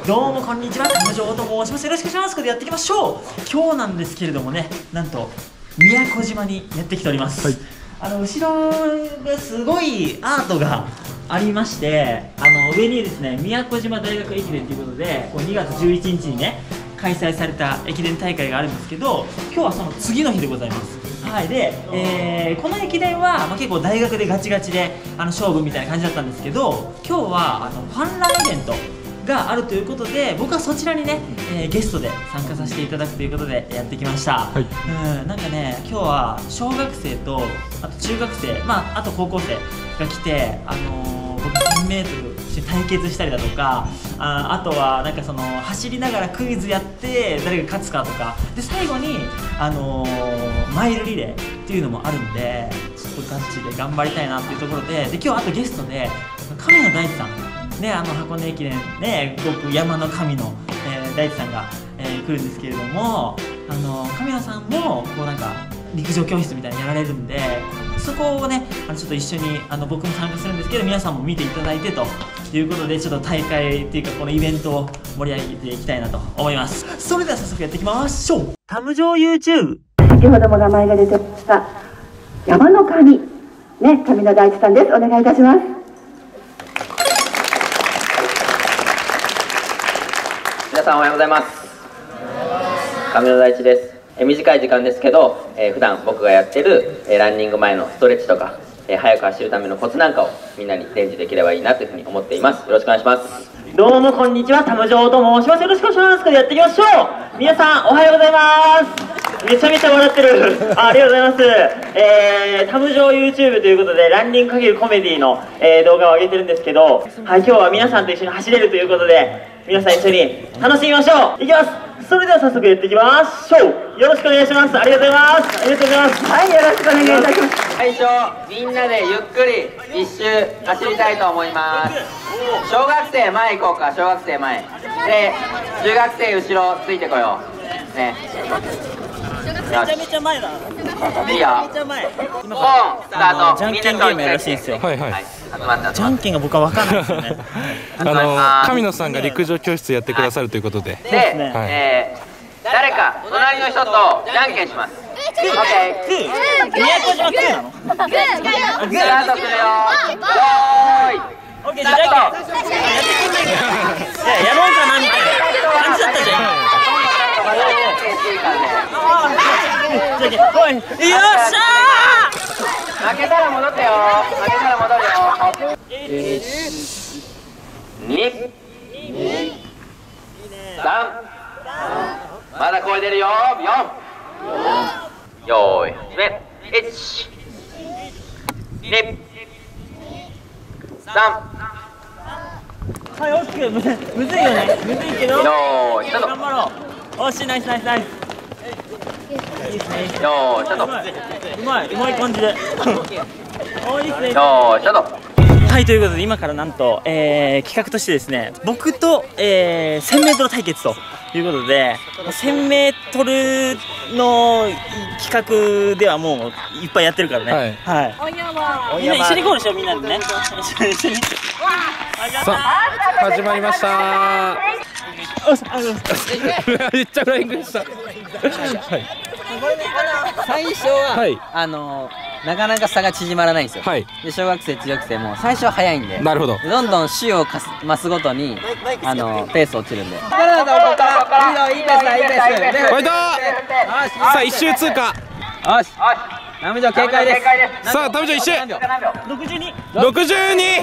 どうもこんにちは、玉城と申します。よろしくお願いします。これでやっていきましょう。今日なんですけれどもね、なんと宮古島にやってきております。はい、後ろがすごいアートがありまして、上にですね、宮古島大学駅伝ということで、2月11日にね、開催された駅伝大会があるんですけど、今日はその次の日でございます。はい、で、この駅伝は、結構大学でガチガチで勝負みたいな感じだったんですけど、今日はファンランイベントがあるということで、僕はそちらにね、ゲストで参加させていただくということでやってきました。はい、なんかね、今日は小学生とあと中学生、あと高校生が来て、僕 1000m 対決したりだとか、あとはなんかその走りながらクイズやって誰が勝つかとかで、最後にマイルリレーっていうのもあるんで、ちょっとガチで頑張りたいなっていうところで、今日あとゲストで神野大地さんね、箱根駅伝ね、僕山の神の、大地さんが、来るんですけれども、神野さんもこうなんか陸上教室みたいにやられるんで、そこをねちょっと一緒に僕も参加するんですけど、皆さんも見ていただいてということで、ちょっと大会っていうかこのイベントを盛り上げていきたいなと思います。それでは早速やっていきましょう。タム城 YouTube、 先ほども名前が出てました山の神ね、神野大地さんです。お願いいたします。 皆さんおはようございます。神野大地です。短い時間ですけど、普段僕がやってる、ランニング前のストレッチとか、速く走るためのコツなんかをみんなに伝授できればいいなというふうに思っています。よろしくお願いします。 どうもこんにちは、玉城と申します。よろしくお願いします。これでやっていきましょう。皆さんおはようございます。めちゃめちゃ笑ってる。ありがとうございます。タム城 YouTube ということでランニング×コメディの、動画を上げてるんですけど、はい、今日は皆さんと一緒に走れるということで、皆さん一緒に楽しみましょう。いきます。それでは早速やっていきましょう。よろしくお願いします。ありがとうございます。ありがとうございます。 はい、よろしくお願いいたします。 最初みんなでゆっくり一周走りたいと思います。小学生前行こうか。小学生前で中学生後ろついてこようね。 めちゃめちゃ前だ。 いいよ。 めちゃ前。 今スタート。 じゃんけんゲームやるらしいんですよ。 はいはい。 じゃんけんが僕は分かんないですよね。 神野さんが陸上教室やってくださるということで。 で、誰か隣の人とじゃんけんします。オッケー。 宮古島9なの？ スタートするよ。 オッケー、じゃんけん。やろうかなみたいな感じだったじゃん。よっしゃー。 負けたら戻ってよ。負けたら戻るよ。2、3、まだ声出るよ。4、よーい、始め。1、2、3、 はい、オッケー。むずいよね。むずいけどよーい、スタート。 頑張ろう。おし、ナイスナイスナイス。いいですね。 よーい、スタート。 うまい感じで。お、いいですね。 よーい、スタート。 はい、ということで今からなんと、企画としてですね、僕と、1000m 対決ということで、1000m の企画ではもういっぱいやってるからね。はい。みんな一緒にゴールしよう。みんなでね。一緒に。 さあ始まりました。めっちゃフライングでした。 最初は、なかなか差が縮まらないんですよ。で小学生中学生も最初は早いんで、 なるほど。 どんどん週を増すごとにペース落ちるんで。いいペースファイトー。さあ一周通過。 よし。タム城警戒です。 さあタム城一周。 62。 62。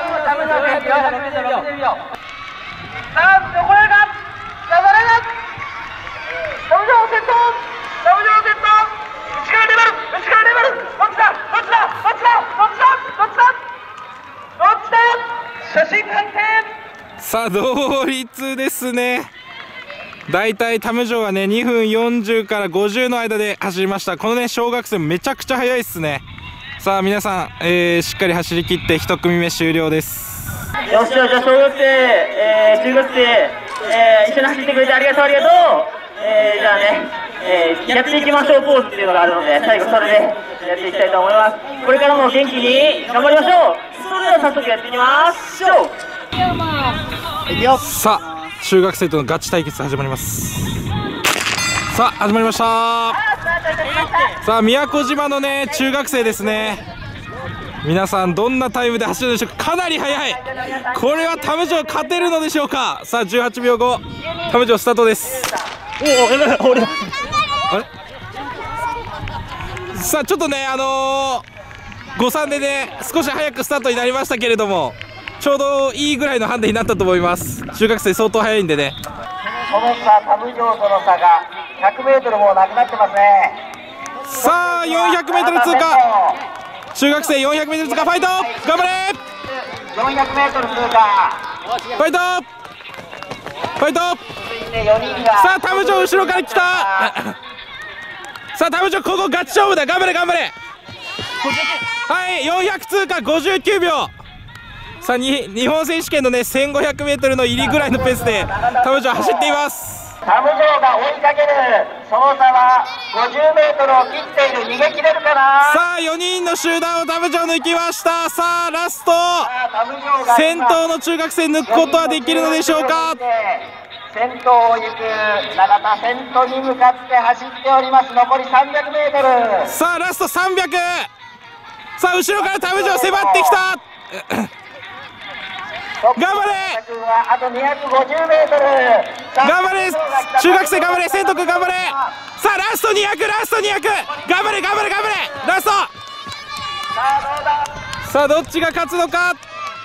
さあ同率ですね。だいたいタム城はね2分40から50の間で走りました。このね小学生めちゃくちゃ速いっすね。さあ皆さん、しっかり走り切って1組目終了です。 よし、じゃあ小学生、中学生、一緒に走ってくれてありがとう。じゃあね、やっていきましょうポーズっていうのがあるので、最後それでやっていきたいと思います。これからも元気に頑張りましょう。それでは早速やっていきましょう。 さあ中学生とのガチ対決始まります。さあ始まりました。さあ宮古島のね中学生ですね。皆さんどんなタイムで走るでしょうか。かなり速い。これはタムジョー勝てるのでしょうか。さあ18秒後タムジョースタートです。おお、俺あれさあちょっとね誤算でね少し早くスタートになりましたけれども、ちょうどいいぐらいのハンデになったと思います。中学生相当早いんでね。 その差、タムジョーとの差が 100m もなくなってますね。 さあ 400m 通過。中学生 400m 通過。ファイト頑張れ。 400m 通過。 ファイトファイト。さあタムジョー後ろから来た。さあタムジョーここガチ勝負だ。頑張れ頑張れ。はい、400通過59秒。さあ日本選手権のね 1500m の入りぐらいのペースでタムジョー走っています。 タムジョーが追いかける。その差は 50m を切っている。逃げ切れるかな。 さあ4人の集団をタムジョー抜きました。さあラスト先頭の中学生抜くことはできるのでしょうか。 先頭を行く永田、先頭に向かって走っております。残り 300m。 さあラスト300。さあ後ろからタムジョー迫ってきた。頑張れ。 あと 250m。 頑張れ中学生頑張れ。千斗君頑張れ。さあラスト200ラスト200。頑張れ頑張れ頑張れラスト。さあどっちが勝つのか。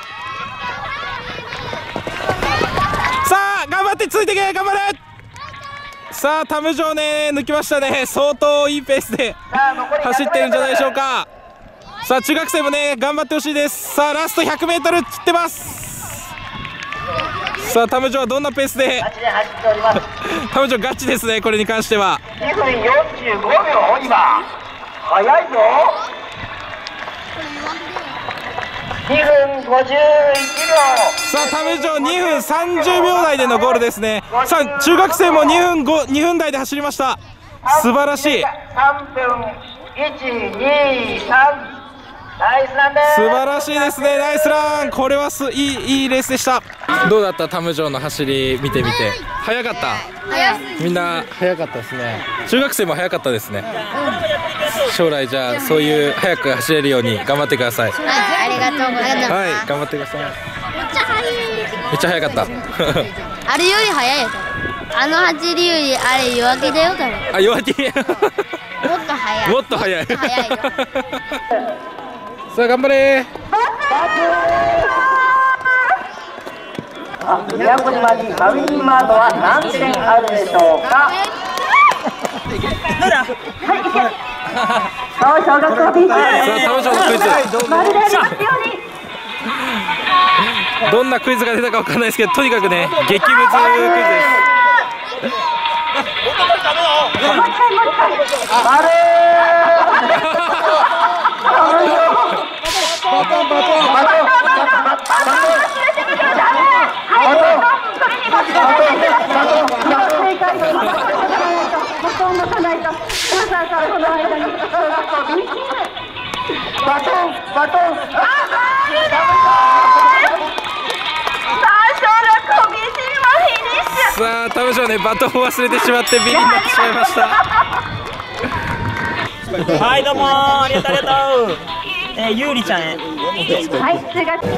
さあ頑張ってついてけ頑張れ。さあタムジョーね抜きましたね。相当いいペースで走ってるんじゃないでしょうか。さあ中学生もね頑張ってほしいです。さあラスト 100m 切ってます。さあタムジョーはどんなペースでタムジョーガチですね。これに関しては 2分45秒。今早いぞ。2分51秒。 さあタムジョー2分30秒台でのゴールですね。さあ中学生も2分台で走りました。素晴らしい。 3分123。ナイスランです。 素晴らしいですね。ナイスラン。これはいいレースでした。どうだったタムジョーの走り見てみて。速かった。みんな速かったですね。中学生も速かったですね。将来じゃあそういう速く走れるように頑張ってください。 ありがとうございます。 はい頑張ってください。めっちゃ速かった。 あれより速いよ。あの走りよりあれ弱気だよ。 あ弱気。 もっと速い。 もっと速い。 速いよ。 さあ頑張れ。 宮古島にマリンマートは何点あるでしょうか。 小学校ビーチ。 さあタムジョーのクイズ。 まるでありますように。 どんなクイズが出たかわかんないですけど、とにかくね激ムズクイズです。さあタムジョーねバトンを忘れてしまってビリになってしまいました。 はいどうもありがとうありがとう。ゆうりちゃんへ。 はい、中学。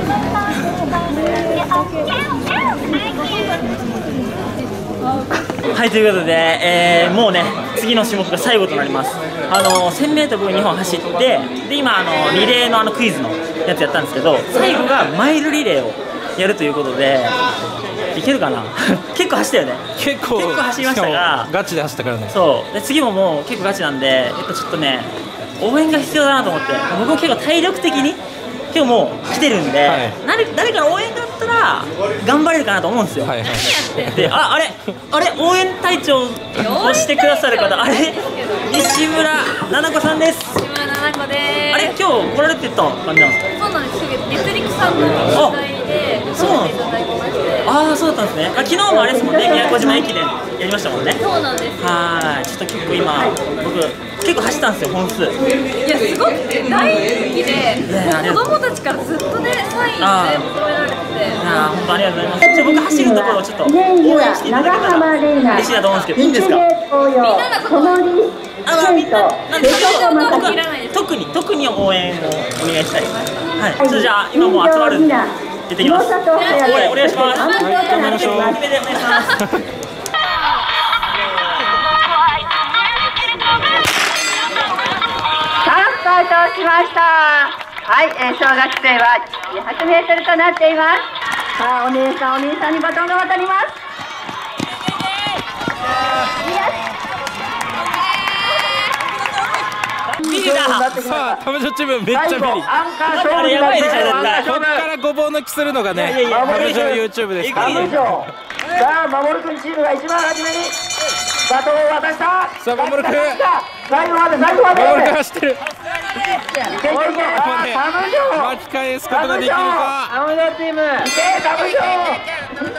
はいということで、もうね次の種目が最後となります。1000m 2本走ってで今リレーのクイズのやつやったんですけど、最後がマイルリレーをやるということでいけるかな。結構走ったよね。結構走りましたがガチで走ったからね。 そうで次ももう結構ガチなんでちょっとね応援が必要だなと思って、僕も結構体力的に今日もう来てるんで、はい、誰かの応援があったら頑張れるかなと思うんですよ。はいはい、であれ応援隊長をしてくださる方、あれ西村奈々子さんです。 西村奈々子です。 あれ今日来られてた感じなんですか。 そうなんです。月陸さんの取材で来られていただきまして、 ああ、そうだったんですね。昨日もあれですもんね、宮古島駅伝やりましたもんね。 そうなんです。 はい、ちょっと結構今、僕、結構走ったんですよ、本数。 いや、すごく大人気で、子供たちからずっとね、サインで求められてて。 本当ありがとうございます。じゃあ僕走るところをちょっと応援していただけたら嬉しいなと思うんですけど、いいんですか？ みんなのことをみんな、なんで特に応援をお願いしたいです。はい、じゃあ今もう集まるんで行ってきます。お願いします。 頑張りましょう。 お願いします。 スタートしました。はい、小学生は200メートルとなっています。さあ、お姉さんにバトンが渡ります。 ビリだ。 さあ、タムジョチームめっちゃビリ。 あれやばいでしょ、絶対。 こっからごぼう抜きするのがね、タムジョ YouTube ですから。 さあ、守君チームが一番初めにバトンを渡した。 さあ、守君。 最後まで。 守君走ってる。 巻き返すことができるか。 タムジョチーム。タムジョ。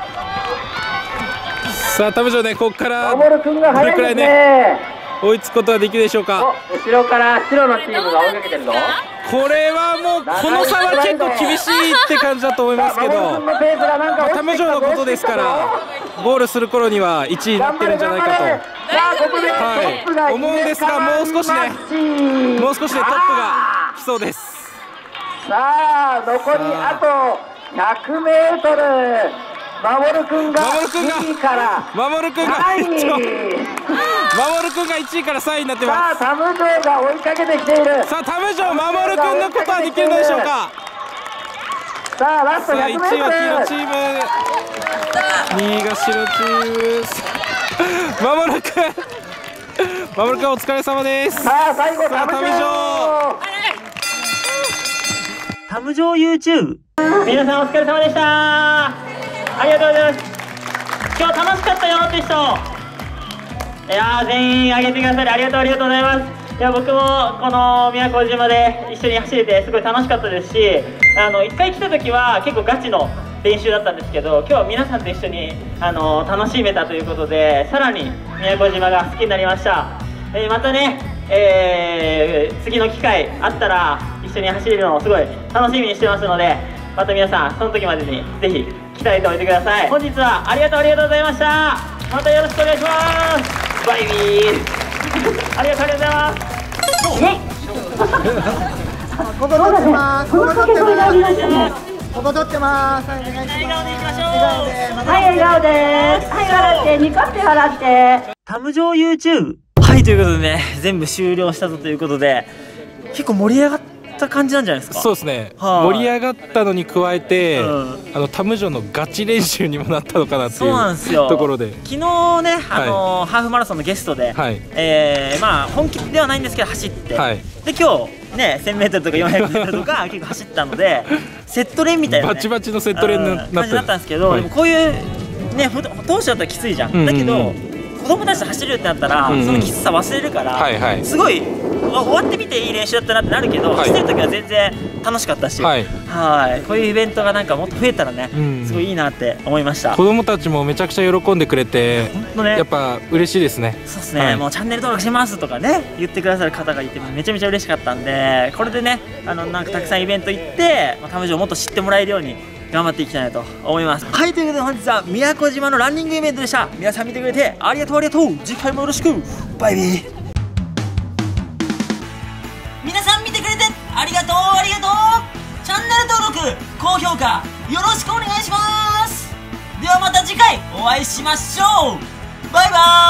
さあ、タムジョね、ここから守君が早いですね。 追いつくことができるでしょうか。 後ろから白のチームが追いかけてるぞ。 これはもうこの差は結構厳しいって感じだと思いますけど、タムジョのことですからゴールする頃には1位になってるんじゃないかと、はい、思うんですが、もう少しでトップが来そうです。 さあ、残りあと100メートル。守君が1位から守君が1位から3位になってます。 さあ、タムジョが追いかけてきている。 さあ、タムジョ、守君のことはできるのでしょうか。 さあ、ラスト100メートル。 1位は黄色チーム、2位が白チーム。守君お疲れ様です。 さあ、最後タムジョ。 タムジョ YouTube。皆さんお疲れ様でした。ありがとうございます。今日楽しかったよって人、いやー、全員あげてくださりありがとうございます。いや、僕もこの宮古島で一緒に走れてすごい楽しかったですし、1回来た時は結構ガチの練習だったんですけど、今日は皆さんと一緒に楽しめたということで、さらに宮古島が好きになりました。またね、次の機会あったら一緒に走れるのをすごい楽しみにしてますので、また皆さんその時までにぜひ鍛えておいてください。本日はありがとうございました。またよろしくお願いします。バイビー。ありがとうございます。 ここ取ってます。ここ取ってます。ここ取ってます。はい、お願いします。 笑顔でいきましょう。 はい、笑顔です。はい、笑って、ニコって笑って。 タムジョ YouTube。はい、ということでね、全部終了したぞということで、結構盛り上がった感じなんじゃないですか。 そうですね、盛り上がったのに加えて、タムジョのガチ練習にもなったのかなっていうところで、 昨日ね、ハーフマラソンのゲストで、まあ本気ではないんですけど走って、で今日ね 1000m とか 400m とか結構走ったのでセット練みたいな、 バチバチのセット練になった感じだったんですけど、でもこういうね当初だったらきついじゃん。だけど子供たちと走るってなったら、そのきつさ忘れるから、すごい終わってみていい練習だったなってなるけど、走ってる時は全然楽しかったし、こういうイベントがなんかもっと増えたらね、すごいいいなって思いました。 子供たちもめちゃくちゃ喜んでくれて、やっぱ嬉しいですね。 そうですね、もうチャンネル登録しますとかね言ってくださる方がいてめちゃめちゃ嬉しかったんで、これでねなんかたくさんイベント行ってタムジョをもっと知ってもらえるように頑張っていきたいなと思います。はい、ということで本日は宮古島のランニングイベントでした。皆さん見てくれてありがとう。次回もよろしく。バイビー。皆さん見てくれてありがとう。チャンネル登録高評価よろしくお願いします。ではまた次回お会いしましょう。バイバーイ。